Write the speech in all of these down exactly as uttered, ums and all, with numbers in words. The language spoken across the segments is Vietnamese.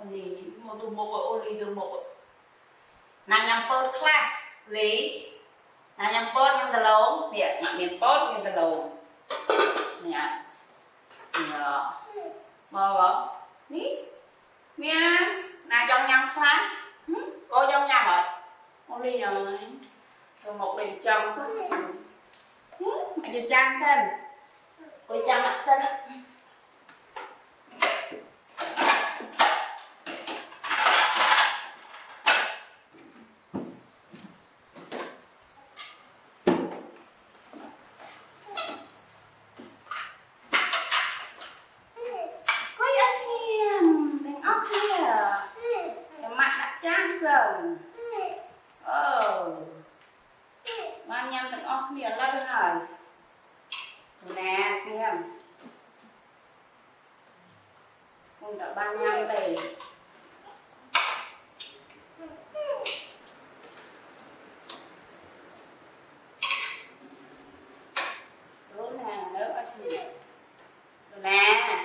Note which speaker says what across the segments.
Speaker 1: oli một từ một oli từ một nàng nhằm bớt khác lý nàng nhằm bớt nhằm từ lâu miệng mà miệng bớt nhằm từ lâu nhá nhờ mơ vợ ní mía nàng trong nhằm khác có trong nhằm ở oli rồi rồi một đỉnh trong sắc mẹ cho trang sân ôi trang mặt sân á ờ mang nhâm từng óc miệng lên rồi nè xem không tập ban nhâm thì nữa nè nữa ở xin nè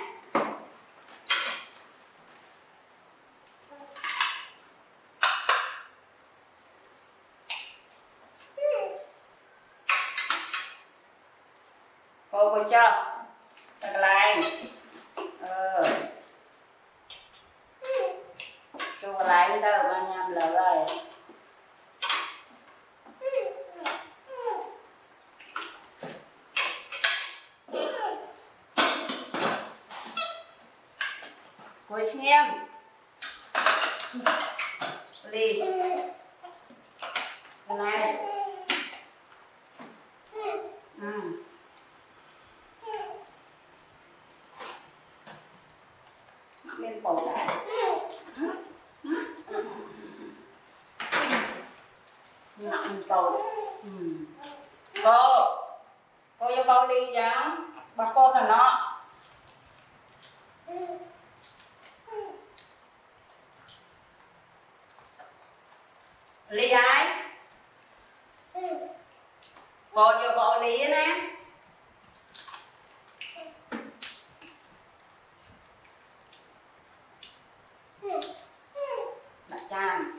Speaker 1: cô cô cho đặt lại ờ cho lại đâu ba nhâm lỡ rồi cô xem đi đặt lại ừ miền bầu đại nặng bầu cô cô cho bao đi giá bà con là nó ly ai cô cho bao đi nè Chan.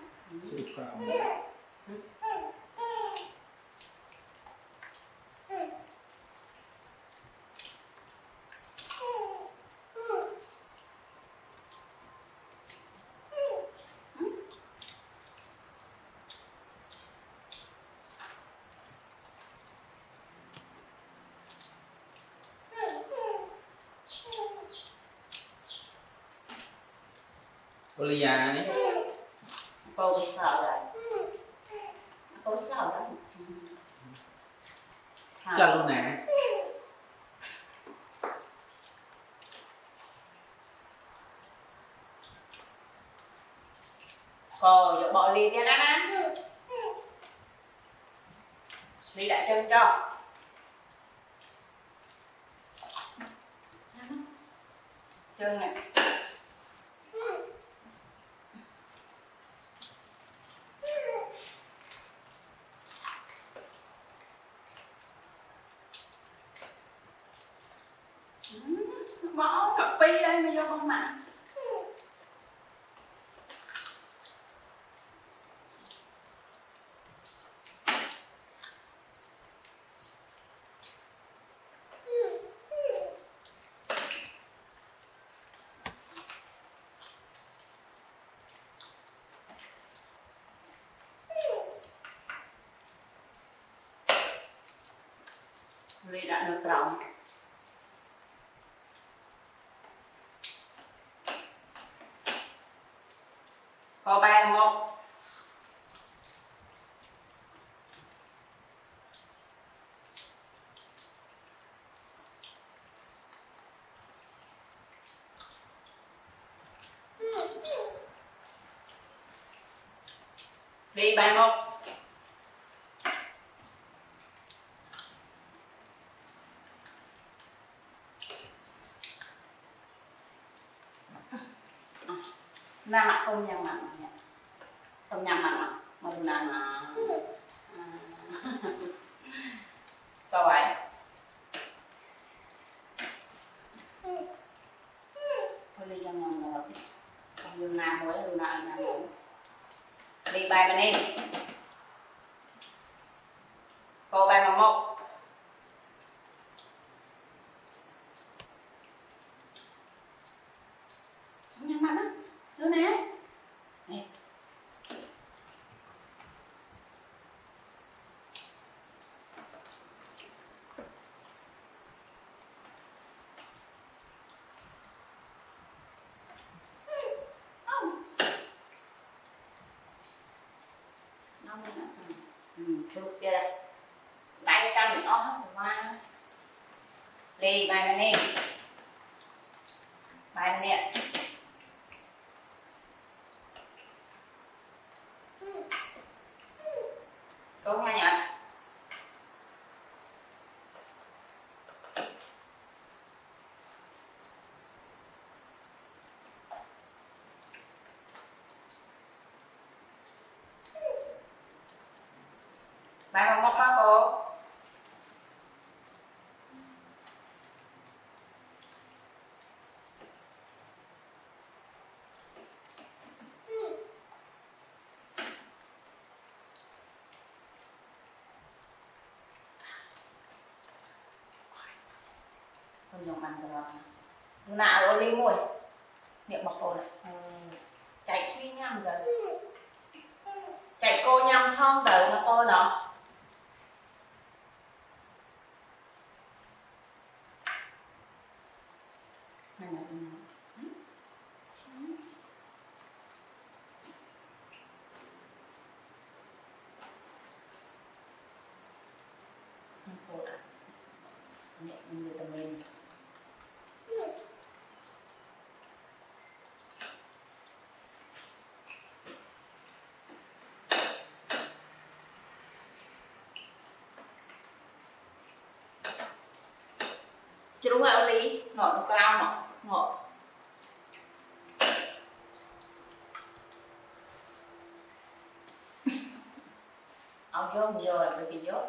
Speaker 2: Cô ly già đấy.
Speaker 1: Cô bị sợ rồi. Cô sợ rồi.
Speaker 2: Cho luôn nè.
Speaker 1: Cô giờ bỏ ly ra đó nè. Ly đại chân cho. Chân này. Bỏ cà pi đây mà vô con mặt. Ly đã được rộng. Có ba một. Đi ba một. Na mặt không nhầm mặn nhỉ? Không nhầm mặn à? Mà là mà câu vậy. Thôi đi cho nhầm rồi. Không dùng nam bài mà đi cô bài mà một nhăn mặt đó đứa nè nè chụp kia đây tay ta bị ó hết rồi đi bài này nè bài này nè cô nghe nhận bài bằng một ba cô không dùng ăn rồi nạ ở đi mùi miệng bọc cô này chạy khi nhầm rồi chạy cô nhầm không đợi nó cô nó này là mẹ mình người ta mình chứ đúng rồi đi nọ nó cao nọ nọ ông vô bây giờ là phải kỳ dốt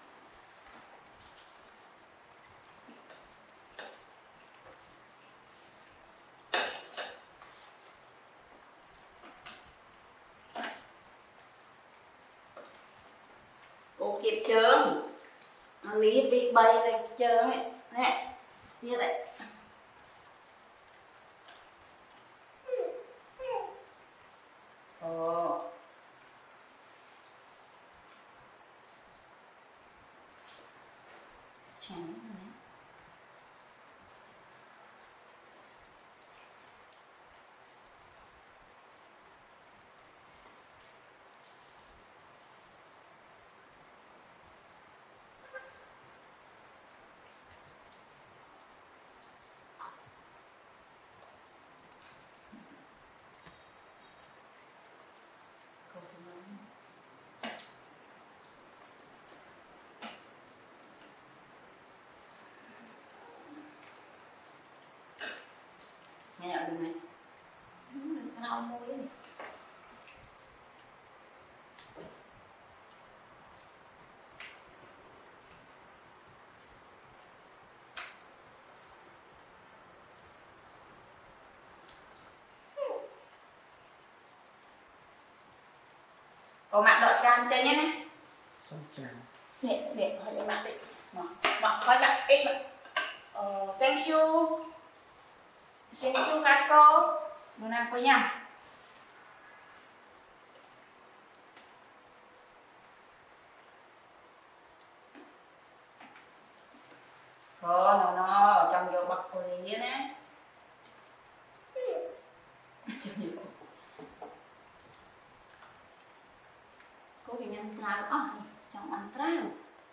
Speaker 1: cô kịp trơn lý bị bay lên trơn ấy nè như vậy ồ chán này nghe nhận được này nó ông mua cái này có mặt đợi chan chơi nhé này
Speaker 2: xong chào
Speaker 1: để để hơi để mặt đi mặc hơi mặt ít mà ờ, xem chu xem chu các cô muốn ăn có nhầm có nó nó ở trong vô bọc của lý nè cô thì nhân trao ơ trong ăn trao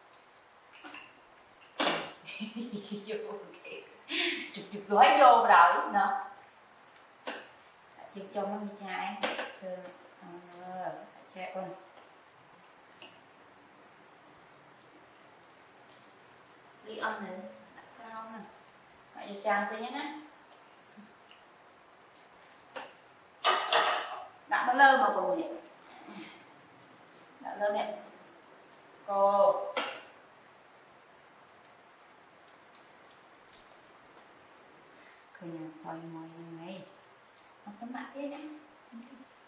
Speaker 1: chụp chụp gói vô rồi nè chụp cho nó bị chai che con đi ăn này cao nè phải cho chan cho nhé nè đã nó lơ mà cùng vậy đã lơ nè cô cứ nhà xoay ngoài này nó tấm lại thế nhá